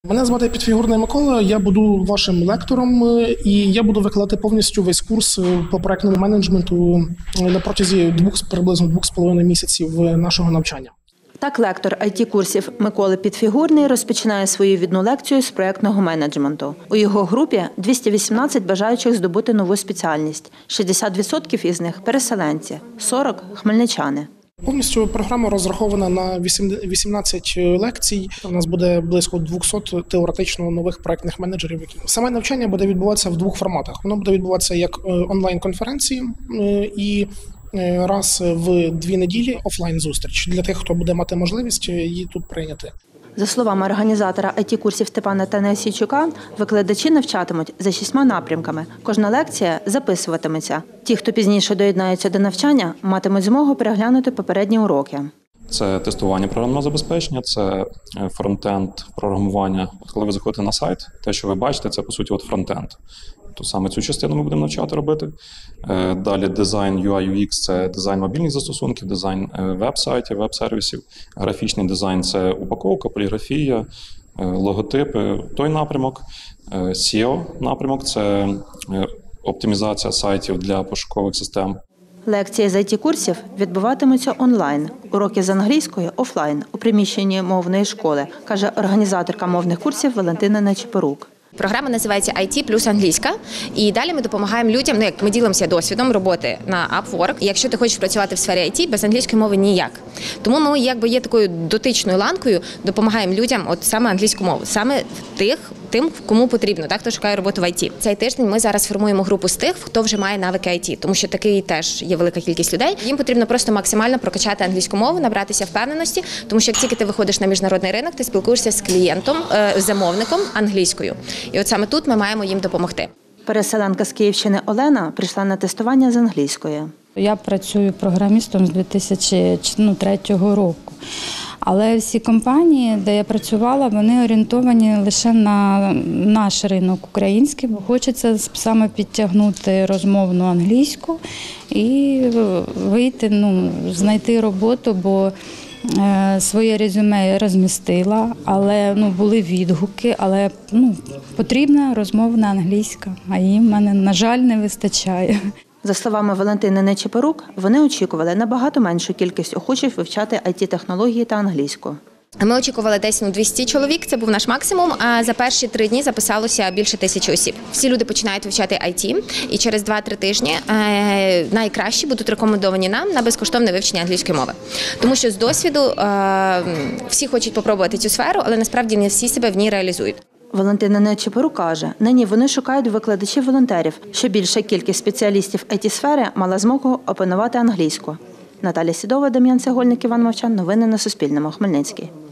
Мене звати Підфігурний Микола, я буду вашим лектором і я буду викладати повністю весь курс по проектному менеджменту на протязі приблизно 2,5 місяців нашого навчання. Так, лектор IT-курсів Микола Підфігурний розпочинає свою відну лекцію з проектного менеджменту. У його групі 218 бажаючих здобути нову спеціальність. 60% із них – переселенці, 40% – хмельничани. Повністю програма розрахована на 18 лекцій. У нас буде близько 200 теоретично нових проектних менеджерів. Саме навчання буде відбуватися в двох форматах. Воно буде відбуватися як онлайн-конференції і раз в 2 неділі офлайн-зустріч для тих, хто буде мати можливість її тут прийняти. За словами організатора IT-курсів Степана Танасійчука, викладачі навчатимуть за 6 напрямками. Кожна лекція записуватиметься. Ті, хто пізніше доєднаються до навчання, матимуть змогу переглянути попередні уроки. Це тестування програмного забезпечення, це фронтенд програмування. Коли ви заходите на сайт, те, що ви бачите, це, по суті, фронтенд. То саме цю частину ми будемо навчати робити. Далі дизайн UI, UX – це дизайн мобільних застосунків, дизайн веб-сайтів, веб-сервісів. Графічний дизайн – це упаковка, поліграфія, логотипи. Той напрямок. SEO-напрямок – це оптимізація сайтів для пошукових систем. Лекції з IT-курсів відбуватимуться онлайн. Уроки з англійської – офлайн, у приміщенні мовної школи, каже організаторка мовних курсів Валентина Нечипорук. Програма називається IT плюс англійська. І далі ми допомагаємо людям, як ми ділимося досвідом роботи на Upwork. І якщо ти хочеш працювати в сфері IT, без англійської мови ніяк. Тому ми є такою дотичною ланкою, допомагаємо людям саме англійську мову, саме тим, кому потрібно, хто шукає роботу в IT. Цей тиждень ми зараз формуємо групу з тих, хто вже має навики IT, тому що такий теж є велика кількість людей. Їм потрібно просто максимально прокачати англійську мову, набратися впевненості, тому що як тільки ти виходиш на міжнародний ринок, ти спілкуєшся з клієнтом, замовником англійською. І саме тут ми маємо їм допомогти. Переселенка з Київщини Олена прийшла на тестування з англійської. Я працюю програмістом з 2003 року. Але всі компанії, де я працювала, вони орієнтовані лише на наш ринок український, бо хочеться саме підтягнути розмовну англійську і вийти, знайти роботу, бо своє резюме я розмістила, але були відгуки, але потрібна розмовна англійська, а її в мене, на жаль, не вистачає. За словами Валентини Нечипорук, вони очікували набагато меншу кількість охочих вивчати IT-технології та англійську. Ми очікували десь 200 чоловік, це був наш максимум, а за перші 3 дні записалося більше 1000 осіб. Всі люди починають вивчати IT, і через 2-3 тижні найкращі будуть рекомендовані нам на безкоштовне вивчення англійської мови. Тому що з досвіду всі хочуть спробувати цю сферу, але насправді не всі себе в ній реалізують. Валентина Нечипорук каже, нині вони шукають викладачів-волонтерів, щоб більша кількість спеціалістів IT-сфери мала змогу опанувати англійську. Наталя Сідова, Дем'ян Цегольник, Іван Мовчан. Новини на Суспільному. Хмельницький.